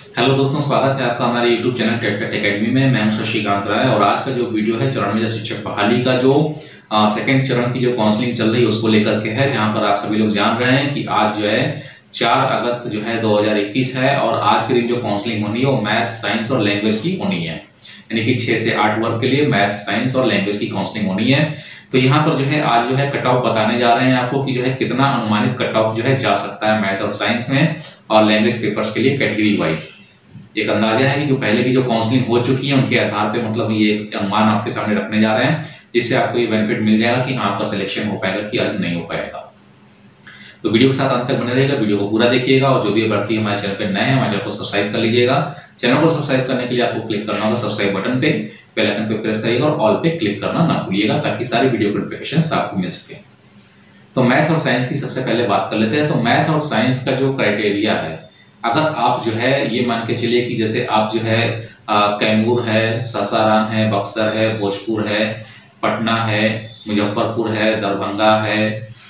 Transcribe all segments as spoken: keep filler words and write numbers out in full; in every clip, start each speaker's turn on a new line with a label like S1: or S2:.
S1: Hello दोस्तों, स्वागत है आपका हमारे YouTube channel TET fact academy में। मैं हूं शशिकांत राय और आज का जो वीडियो है चरणबद्ध शिक्षक बहाली का जो सेकंड चरण की जो काउंसलिंग चल रही है उसको लेकर के है, जहां पर आप सभी लोग जान रहे हैं कि आज जो है चार अगस्त जो है दो हज़ार इक्कीस है और आज के दिन जो काउंसलिंग होनी है वो मैथ, साइंस और लैंग्वेज की होनी है। यानी कि छह से आठ वर्ग के लिए मैथ, साइंस और लैंग्वेज की काउंसलिंग होनी है। तो यहाँ पर जो है आज जो है कट ऑफ बताने जा रहे हैं आपको कि जो है कितना अनुमानित कट ऑफ जो है जा सकता है मैथ और साइंस में और लैंग्वेज पेपर्स के लिए कैटेगरी वाइज। एक अंदाजा है कि जो पहले की जो काउंसलिंग हो चुकी है उनके आधार पे मतलब ये अनुमान आपके सामने रखने जा रहे हैं, जिससे आपको ये बेनिफिट मिल जाएगा कि हाँ आपका सिलेक्शन हो पाएगा कि आज नहीं हो पाएगा। तो वीडियो के साथ अंत तक बने रहेगा, वीडियो को पूरा देखिएगा और जो भी अभ्यर्थी हमारे चैनल पे नए हैं हमारे चैनल को सब्सक्राइब कर लीजिएगा। चैनल को सब्सक्राइब करने के लिए आपको क्लिक करना होगा सब्सक्राइब बटन पे, बेल आइकन पे प्रेस करिएगा और ऑल पे क्लिक करना ना भूलिएगा ताकि सारी वीडियो की नोटिफिकेशन आपको मिल सके। तो मैथ और साइंस की सबसे पहले बात कर लेते हैं। तो मैथ और साइंस का जो क्राइटेरिया है, अगर आप जो है ये मान के चलिए कि जैसे आप जो है कैमूर है, सासाराम है, बक्सर है, भोजपुर है, पटना है, मुजफ्फरपुर है, दरभंगा है,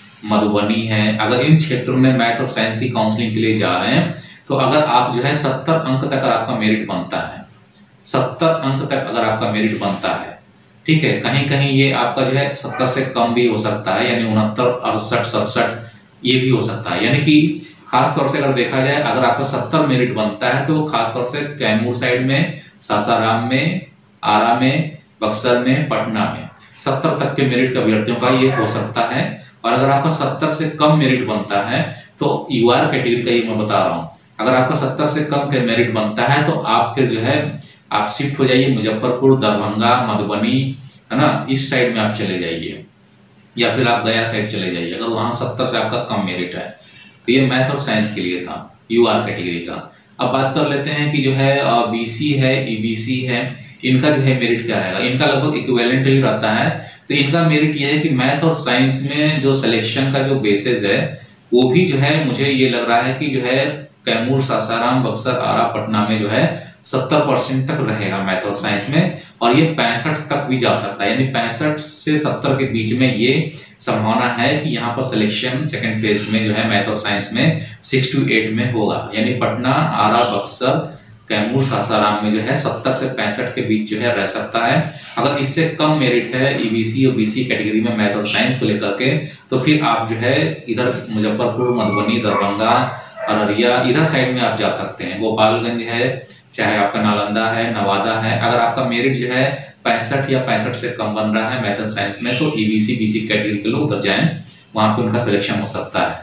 S1: मधुबनी है, अगर इन क्षेत्रों में मैथ और साइंस की काउंसलिंग के लिए जा रहे हैं तो अगर आप जो है सत्तर अंक तक अगर आपका मेरिट बनता है, सत्तर अंक तक अगर आपका मेरिट बनता है, ठीक है, कहीं कहीं ये आपका जो है सत्तर से कम भी हो सकता है, यानी उनहत्तर अड़सठ सड़सठ ये भी हो सकता है। यानी कि खास तौर से अगर देखा जाए अगर आपका सत्तर मेरिट बनता है तो खास तौर से कैमूर साइड में, सासाराम में, आरा में, बक्सर में, पटना में सत्तर तक के मेरिट के अभ्यर्थियों का ये हो सकता है। और अगर आपका सत्तर से कम मेरिट बनता है तो यूआर कैटेगरी का ये मैं बता रहा हूँ, अगर आपका सत्तर से कम के मेरिट बनता है तो आप फिर जो है आप शिफ्ट हो जाइए मुजफ्फरपुर, दरभंगा, मधुबनी, है ना, इस साइड में आप चले जाइए या फिर आप गया साइड चले जाइए अगर वहां सत्तर से आपका कम मेरिट है। तो ये मैथ और साइंस के लिए था यूआर कैटेगरी का। अब बात कर लेते हैं कि जो है बीसी है, ईबीसी है, इनका जो है मेरिट क्या रहेगा। इनका लगभग इक्विवेलेंट ही रहता है। तो इनका मेरिट यह है कि मैथ और साइंस में जो सिलेक्शन का जो बेसिस है वो भी जो है मुझे ये लग रहा है कि जो है कैमूर, सासाराम, बक्सर, आरा, पटना में जो है सत्तर परसेंट तक रहेगा मैथ और साइंस में, और ये पैंसठ तक भी जा सकता है। यानी पैंसठ से सत्तर के बीच में ये संभावना है कि यहाँ पर सिलेक्शन सेकंड फेज में जो है मैथ और साइंस में सिक्स टू एट में होगा। यानी पटना, आरा, बक्सर, कैमूर, सासाराम में जो है सत्तर से पैंसठ के बीच जो है रह सकता है। अगर इससे कम मेरिट है ईबीसी और बीसी कैटेगरी में मैथ और साइंस को लेकर के तो फिर आप जो है इधर मुजफ्फरपुर, मधुबनी, दरभंगा, अररिया इधर साइड में आप जा सकते हैं। गोपालगंज है, चाहे आपका नालंदा है, नवादा है, अगर आपका मेरिट जो है पैंसठ या पैंसठ से कम बन रहा है मैथ एंड साइंस में तो ईबीसी बीसी कैटेगरी के लोग उधर जाएं, वहां पे उनका सिलेक्शन हो सकता है।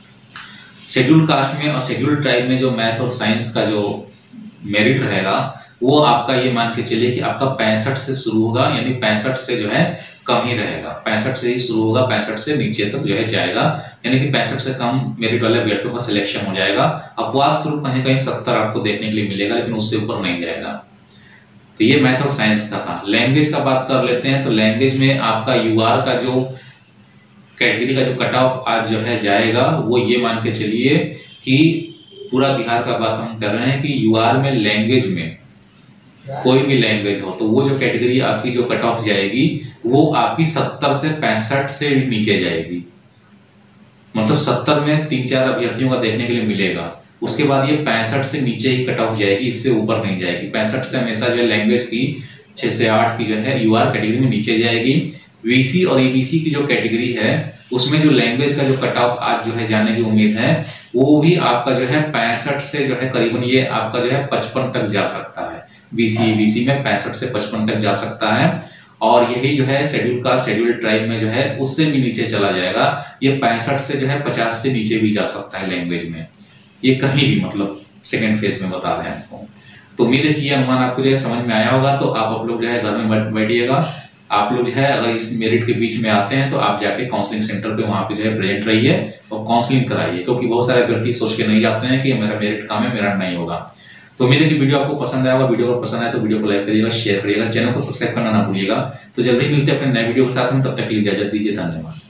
S1: शेड्यूल कास्ट में और शेड्यूल ट्राइब में जो मैथ और साइंस का जो मेरिट रहेगा वो आपका ये मान के चलिए कि आपका पैंसठ से शुरू होगा, यानी पैंसठ से जो है कम ही रहेगा, पैंसठ से ही शुरू होगा, पैंसठ से नीचे तक जो है जाएगा। यानी कि पैंसठ से कम मेरिट वाले अभ्यर्थियों का सिलेक्शन हो जाएगा। अपवाद स्वरूप कहीं कहीं सत्तर आपको देखने के लिए मिलेगा, लेकिन उससे ऊपर नहीं जाएगा। तो ये मैथ और साइंस का था। लैंग्वेज का बात कर लेते हैं। तो लैंग्वेज में आपका यूआर का जो कैटेगरी का जो कट ऑफ आज जो है जाएगा वो ये मान के चलिए कि पूरा बिहार का बात हम कर रहे हैं कि यूआर में लैंग्वेज में कोई भी लैंग्वेज हो तो वो जो कैटेगरी आपकी जो कट ऑफ जाएगी वो आपकी सत्तर से पैंसठ से नीचे जाएगी। मतलब सत्तर में तीन चार अभ्यर्थियों का देखने के लिए मिलेगा, उसके बाद ये पैंसठ से नीचे ही कट ऑफ जाएगी, इससे ऊपर नहीं जाएगी। पैंसठ से हमेशा जो है लैंग्वेज की छह से आठ की जो है यूआर कैटेगरी में नीचे जाएगी। वीसी और ईबीसी की जो कैटेगरी है उसमें जो लैंग्वेज का जो कट ऑफ आज जो है जाने की उम्मीद है वो भी आपका जो है पैंसठ से जो है करीबन ये आपका जो है पचपन तक जा सकता है। बीसी ईबीसी में पैंसठ से पचपन तक जा सकता है। और यही जो है शेड्यूल का शेड्यूल ट्राइब में जो है उससे भी नीचे चला जाएगा, ये पैंसठ से जो है पचास से नीचे भी जा सकता है लैंग्वेज में, ये कहीं भी मतलब सेकेंड फेज में बता रहे हैं आपको। तो उम्मीद है कि ये अनुमान आपको जो है समझ में आया होगा। तो आप आप लोग जो है घर में बैठिएगा, आप लोग जो है अगर इस मेरिट के बीच में आते हैं तो आप जाके काउंसलिंग सेंटर पे वहां पे जो है प्रेजेंट रहिए और काउंसलिंग कराइए, क्योंकि बहुत सारे अभ्यर्थी सोच के नहीं जाते हैं कि मेरा मेरिट कम है, मेरा नहीं होगा। तो उम्मीद है कि वीडियो आपको पसंद आया होगा। वीडियो अगर पसंद आए तो वीडियो को लाइक करिएगा, शेयर करिएगा, चैनल को सब्सक्राइब करना ना भूलिएगा। तो जल्दी मिलते हैं अपने नए वीडियो के साथ में, तब तक के लिए इजाजत दीजिए, धन्यवाद।